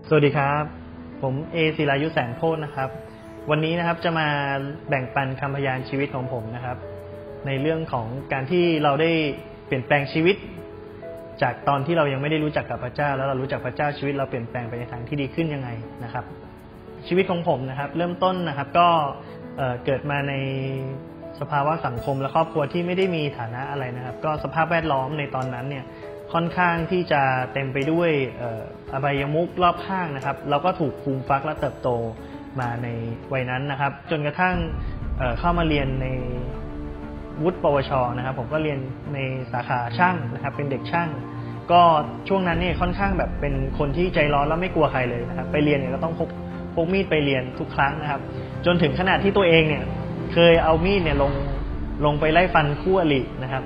สวัสดีครับผมศิรายุแสงโพธิ์นะครับวันนี้นะครับจะมาแบ่งปันคำพยานชีวิตของผมนะครับในเรื่องของการที่เราได้เปลี่ยนแปลงชีวิตจากตอนที่เรายังไม่ได้รู้จักกับพระเจ้าแล้วเรารู้จักพระเจ้าชีวิตเราเปลี่ยนแปลงไปในทางที่ดีขึ้นยังไงนะครับชีวิตของผมนะครับเริ่มต้นนะครับก็เกิดมาในสภาวะสังคมและครอบครัวที่ไม่ได้มีฐานะอะไรนะครับก็สภาพแวดล้อมในตอนนั้นเนี่ยค่อนข้างที่จะเต็มไปด้วยอบายมุขรอบข้างนะครับเราก็ถูกฟูมฟักและเติบโตมาในวัยนั้นนะครับจนกระทั่งเข้ามาเรียนในวุฒิปวชนะครับผมก็เรียนในสาขาช่างนะครับเป็นเด็กช่างก็ช่วงนั้นเนี่ยค่อนข้างแบบเป็นคนที่ใจร้อนแล้วไม่กลัวใครเลยนะครับไปเรียนเนี่ยก็ต้องพกมีดไปเรียนทุกครั้งนะครับจนถึงขนาดที่ตัวเองเนี่ยเคยเอามีดเนี่ยลงไปไล่ฟันคู่อรินะครับ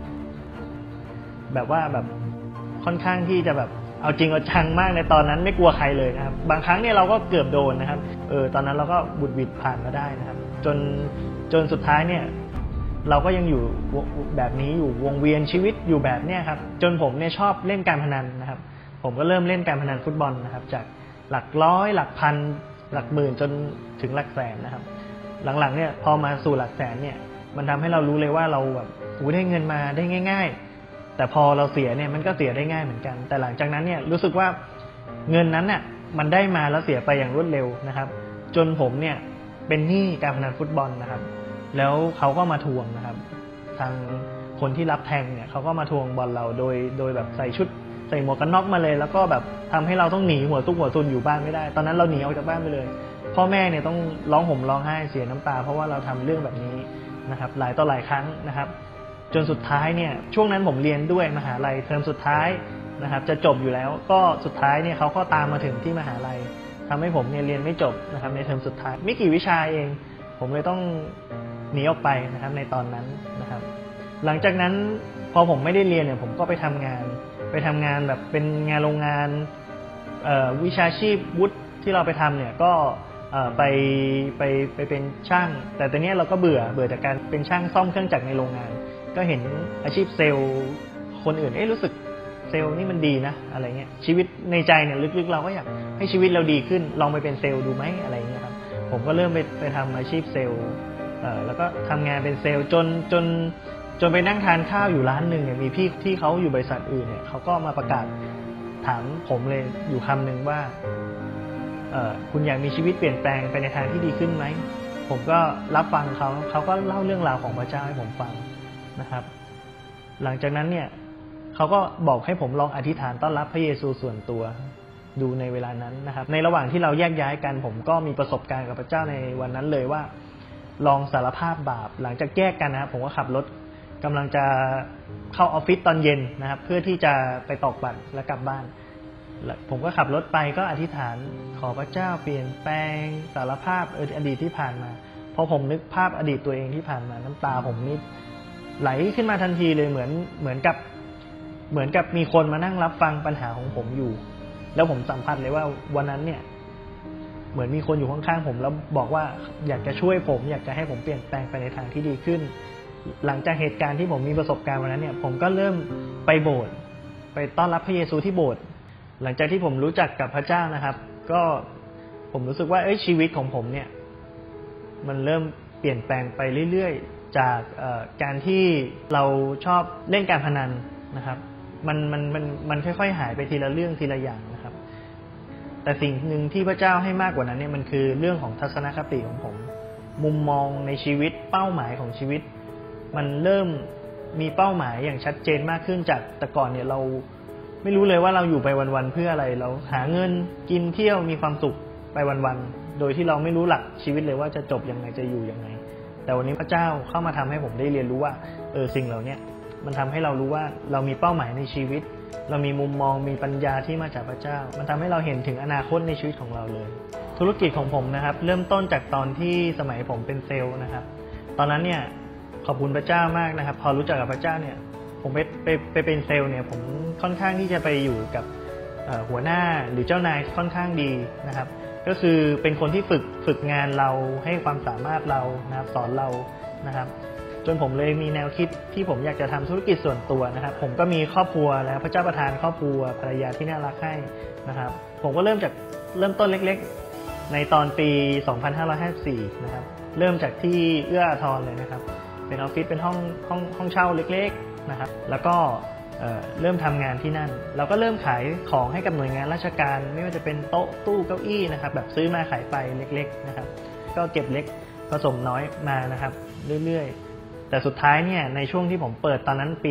แบบว่าแบบค่อนข้างที่จะแบบเอาจริงเอาจังมากในตอนนั้นไม่กลัวใครเลยนะครับบางครั้งเนี่ยเราก็เกือบโดนนะครับตอนนั้นเราก็บุดหวิดผ่านมาได้นะครับจนสุดท้ายเนี่ยเราก็ยังอยู่แบบนี้อยู่วงเวียนชีวิตอยู่แบบเนี้ยครับจนผมเนี่ยชอบเล่นการพนันนะครับผมก็เริ่มเล่นการพนันฟุตบอลนะครับจากหลักร้อยหลักพันหลักหมื่นจนถึงหลักแสนนะครับหลังๆเนี่ยพอมาสู่หลักแสนเนี่ยมันทำให้เรารู้เลยว่าเราแบบได้เงินมาได้ง่ายๆแต่พอเราเสียเนี่ยมันก็เสียได้ง่ายเหมือนกันแต่หลังจากนั้นเนี่ยรู้สึกว่าเงินนั้นน่ะมันได้มาแล้วเสียไปอย่างรวดเร็วนะครับจนผมเนี่ยเป็นหนี้การพนันฟุตบอลนะครับแล้วเขาก็มาทวงนะครับทางคนที่รับแทงเนี่ยเขาก็มาทวงบอลเราโดยแบบใส่ชุดใส่หมวกกันน็อกมาเลยแล้วก็แบบทำให้เราต้องหนีหัวซุกหัวซุนอยู่บ้านไม่ได้ตอนนั้นเราหนีออกจากบ้านไปเลยพ่อแม่เนี่ยต้องร้องห่มร้องไห้เสียน้ำตาเพราะว่าเราทำเรื่องแบบนี้นะครับหลายต่อหลายครั้งนะครับจนสุดท้ายเนี่ยช่วงนั้นผมเรียนด้วยมหาลัยเทอมสุดท้ายนะครับจะจบอยู่แล้วก็สุดท้ายเนี่ยเขาก็ตามมาถึงที่มหาลัยทำให้ผมเนี่ยเรียนไม่จบนะครับในเทอมสุดท้ายไม่กี่วิชาเองผมเลยต้องหนีออกไปนะครับในตอนนั้นนะครับหลังจากนั้นพอผมไม่ได้เรียนเนี่ยผมก็ไปทำงานแบบเป็นงานโรงงานวิชาชีพวุฒิที่เราไปทำเนี่ยก็ไปเป็นช่างแต่ตอนนี้เราก็เบื่อจากการเป็นช่างซ่อมเครื่องจักรในโรงงานก็เห็นอาชีพเซลล์คนอื่นรู้สึกเซลล์นี่มันดีนะอะไรเงี้ยชีวิตในใจเนี่ยลึกๆเราก็อยากให้ชีวิตเราดีขึ้นลองไปเป็นเซลล์ดูไหมอะไรเงี้ยครับผมก็เริ่มไปทำอาชีพเซลล์แล้วก็ทำงานเป็นเซลล์จนไปนั่งทานข้าวอยู่ร้านหนึ่งเนี่ยมีพี่ที่เขาอยู่บริษัทอื่นเนี่ยเขาก็มาประกาศถามผมเลยอยู่คำหนึ่งว่าคุณอยากมีชีวิตเปลี่ยนแปลงไปในทางที่ดีขึ้นไหมผมก็รับฟังเขาก็เล่าเรื่องราวของพระเจ้าให้ผมฟังนะครับหลังจากนั้นเนี่ยเขาก็บอกให้ผมลองอธิษฐานต้อนรับพระเยซูส่วนตัวดูในเวลานั้นนะครับในระหว่างที่เราแยกย้ายกันผมก็มีประสบการณ์กับพระเจ้าในวันนั้นเลยว่าลองสารภาพบาปหลังจากแยกกันนะครับผมก็ขับรถกำลังจะเข้าออฟฟิศตอนเย็นนะครับเพื่อที่จะไปตอกบัตรและกลับบ้านผมก็ขับรถไปก็อธิษฐานขอพระเจ้าเปลี่ยนแปลงสารภาพอดีตที่ผ่านมาพอผมนึกภาพอดีตตัวเองที่ผ่านมาน้ำตาผมนี่ไหลขึ้นมาทันทีเลยเหมือนกับมีคนมานั่งรับฟังปัญหาของผมอยู่แล้วผมสัมผัสเลยว่าวันนั้นเนี่ยเหมือนมีคนอยู่ข้างๆผมแล้วบอกว่าอยากจะช่วยผมอยากจะให้ผมเปลี่ยนแปลงไปในทางที่ดีขึ้นหลังจากเหตุการณ์ที่ผมมีประสบการณ์วันนั้นเนี่ยผมก็เริ่มไปโบสถ์ไปต้อนรับพระเยซูที่โบสถ์หลังจากที่ผมรู้จักกับพระเจ้านะครับก็ผมรู้สึกว่าชีวิตของผมเนี่ยมันเริ่มเปลี่ยนแปลงไปเรื่อยๆจากการที่เราชอบเล่นการพนันนะครับมันค่อยๆหายไปทีละเรื่องทีละอย่างนะครับแต่สิ่งหนึ่งที่พระเจ้าให้มากกว่านั้นเนี่ยมันคือเรื่องของทัศนคติของผมมุมมองในชีวิตเป้าหมายของชีวิตมันเริ่มมีเป้าหมายอย่างชัดเจนมากขึ้นจากแต่ก่อนเนี่ยเราไม่รู้เลยว่าเราอยู่ไปวันๆเพื่ออะไรเราหาเงินกินเที่ยวมีความสุขไปวันๆโดยที่เราไม่รู้หลักชีวิตเลยว่าจะจบยังไงจะอยู่ยังไงแต่วันนี้พระเจ้าเข้ามาทำให้ผมได้เรียนรู้ว่าสิ่งเหล่านี้มันทำให้เรารู้ว่าเรามีเป้าหมายในชีวิตเรามีมุมมองมีปัญญาที่มาจากพระเจ้ามันทำให้เราเห็นถึงอนาคตในชีวิตของเราเลยธุรกิจของผมนะครับเริ่มต้นจากตอนที่สมัยผมเป็นเซลล์นะครับตอนนั้นเนี่ยขอบคุณพระเจ้ามากนะครับพอรู้จักกับพระเจ้าเนี่ยผมไปเป็นเซลล์เนี่ยผมค่อนข้างที่จะไปอยู่กับหัวหน้าหรือเจ้านายค่อนข้างดีนะครับก็คือเป็นคนที่ฝึกงานเราให้ความสามารถเรานะครับสอนเรานะครับจนผมเลยมีแนวคิดที่ผมอยากจะทำธุรกิจส่วนตัวนะครับผมก็มีครอบครัวแล้วพระเจ้าประทานครอบครัวภรรยาที่น่ารักให้นะครับผมก็เริ่มต้นเล็กๆในตอนปี 2554 นะครับเริ่มจากที่เอื้ออาทรเลยนะครับเป็นออฟฟิศเป็นห้องเช่าเล็กๆนะครับแล้วก็เริ่มทำงานที่นั่นเราก็เริ่มขายของให้กับหน่วยงานราชการไม่ว่าจะเป็นโต๊ะตู้เก้าอี้นะครับแบบซื้อมาขายไปเล็กๆนะครับก็เก็บเล็กผสมน้อยมานะครับเรื่อยๆแต่สุดท้ายเนี่ยในช่วงที่ผมเปิดตอนนั้นปี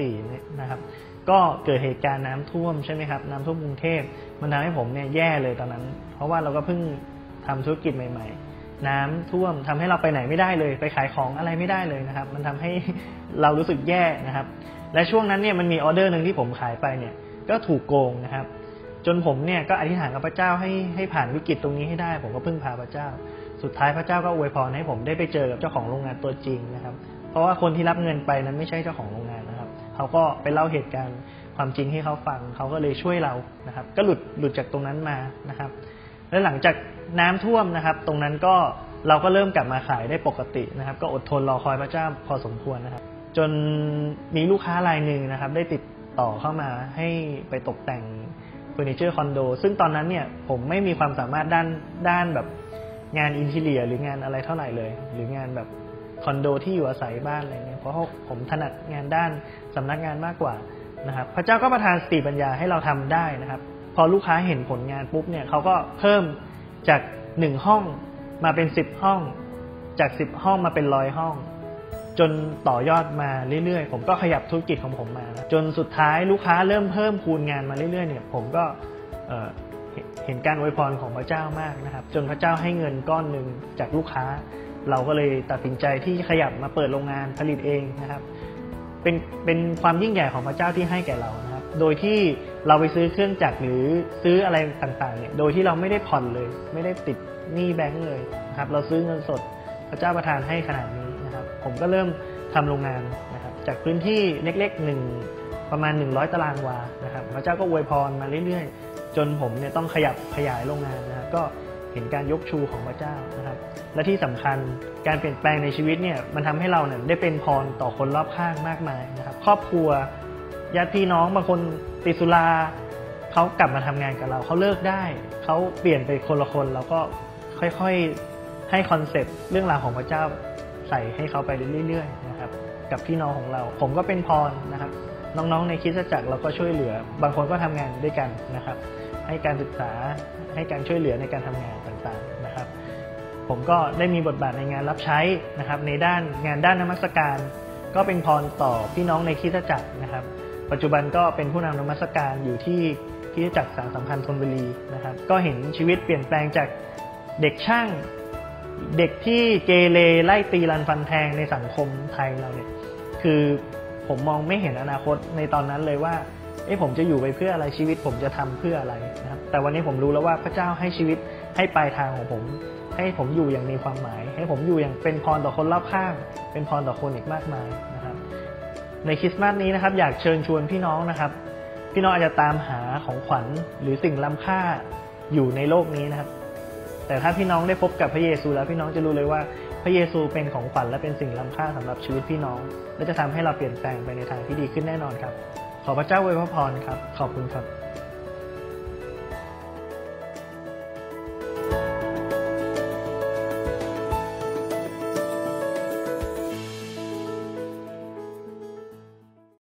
54 นะครับก็เกิดเหตุการณ์น้ำท่วมใช่ไหมครับน้ำท่วมกรุงเทพมันทำให้ผมเนี่ยแย่เลยตอนนั้นเพราะว่าเราก็เพิ่งทำธุรกิจใหม่ๆน้ำท่วมทำให้เราไปไหนไม่ได้เลยไปขายของอะไรไม่ได้เลยนะครับมันทำให้เรารู้สึกแย่นะครับและช่วงนั้นเนี่ยมันมีออเดอร์หนึ่งที่ผมขายไปเนี่ยก็ถูกโกงนะครับจนผมเนี่ยก็อธิษฐานกับพระเจ้าให้ผ่านวิกฤตตรงนี้ให้ได้ผมก็พึ่งพาพระเจ้าสุดท้ายพระเจ้าก็อวยพรให้ผมได้ไปเจอกับเจ้าของโรงงานตัวจริงนะครับเพราะว่าคนที่รับเงินไปนั้นไม่ใช่เจ้าของโรงงานนะครับเขาก็ไปเล่าเหตุการณ์ความจริงให้เขาฟังเขาก็เลยช่วยเรานะครับก็หลุดจากตรงนั้นมานะครับและหลังจากน้ำท่วมนะครับตรงนั้นก็เราก็เริ่มกลับมาขายได้ปกตินะครับก็อดทนรอคอยพระเจ้าพอสมควรนะครับจนมีลูกค้ารายหนึ่งนะครับได้ติดต่อเข้ามาให้ไปตกแต่งเฟอร์นิเจอร์คอนโดซึ่งตอนนั้นเนี่ยผมไม่มีความสามารถด้านแบบงานอินทีเรียหรืองานอะไรเท่าไหร่เลยหรืองานแบบคอนโดที่อยู่อาศัยบ้านอะไรเงี้ยเพราะผมถนัดงานด้านสำนักงานมากกว่านะครับพระเจ้าก็ประทานสติปัญญาให้เราทำได้นะครับพอลูกค้าเห็นผลงานปุ๊บเนี่ยเขาก็เพิ่มจาก1ห้องมาเป็น10ห้องจาก10ห้องมาเป็น100ห้องจนต่อยอดมาเรื่อยๆผมก็ขยับธุรกิจของผมมาจนสุดท้ายลูกค้าเริ่มเพิ่มคูณงานมาเรื่อยๆเนี่ยผมก็เห็นการอวยพรของพระเจ้ามากนะครับจนพระเจ้าให้เงินก้อนหนึ่งจากลูกค้าเราก็เลยตัดสินใจที่ขยับมาเปิดโรงงานผลิตเองนะครับเป็นความยิ่งใหญ่ของพระเจ้าที่ให้แก่เรานะครับโดยที่เราไปซื้อเครื่องจักรหรือซื้ออะไรต่างๆเนี่ยโดยที่เราไม่ได้ผ่อนเลยไม่ได้ติดหนี้แบงก์เลยนะครับเราซื้อเงินสดพระเจ้าประทานให้ขนาดนี้นะครับผมก็เริ่มทำโรงงานนะครับจากพื้นที่เล็กๆประมาณ100ตารางวานะครับพระเจ้าก็อวยพรมาเรื่อยๆจนผมเนี่ยต้องขยับขยายโรงงานนะครับก็เห็นการยกชูของพระเจ้านะครับและที่สำคัญการเปลี่ยนแปลงในชีวิตเนี่ยมันทำให้เราเนี่ยได้เป็นพรต่อคนรอบข้างมากมายนะครับครอบครัวญาติพี่น้องบางคนติดสุราเขากลับมาทำงานกับเราเขาเลิกได้เขาเปลี่ยนไปคนละคนเราก็ค่อยๆให้คอนเซปต์เรื่องราวของพระเจ้าใส่ให้เขาไปเรื่อยๆนะครับกับพี่น้องของเราผมก็เป็นพรนะครับน้องๆในคริสตจักรเราก็ช่วยเหลือบางคนก็ทำงานด้วยกันนะครับให้การศึกษาให้การช่วยเหลือในการทำงานต่างๆนะครับผมก็ได้มีบทบาทในงานรับใช้นะครับในงานด้านนมัสการก็เป็นพรต่อพี่น้องในคริสตจักรนะครับปัจจุบันก็เป็นผู้นำนมัสการอยู่ที่คริสตจักรสารสัมพันธ์ธนบุรีนะครับก็เห็นชีวิตเปลี่ยนแปลงจากเด็กช่างเด็กที่เกเรไล่ตีรันฟันแทงในสังคมไทยเราเนี่ยคือผมมองไม่เห็นอนาคตในตอนนั้นเลยว่าผมจะอยู่ไปเพื่ออะไรชีวิตผมจะทำเพื่ออะไรนะครับแต่วันนี้ผมรู้แล้วว่าพระเจ้าให้ชีวิตให้ปลายทางของผมให้ผมอยู่อย่างมีความหมายให้ผมอยู่อย่างเป็นพรต่อคนรอบข้างเป็นพรต่อคนอีกมากมายนะครับในคริสต์มาสนี้นะครับอยากเชิญชวนพี่น้องนะครับพี่น้องอาจจะตามหาของขวัญหรือสิ่งล้ำค่าอยู่ในโลกนี้นะครับแต่ถ้าพี่น้องได้พบกับพระเยซูแล้วพี่น้องจะรู้เลยว่าพระเยซูเป็นของขวัญและเป็นสิ่งล้ำค่าสำหรับชีวิตพี่น้องและจะทำให้เราเปลี่ยนแปลงไปในทางที่ดีขึ้นแน่นอนครับขอพระเจ้าอวยพรครับขอบคุณครับ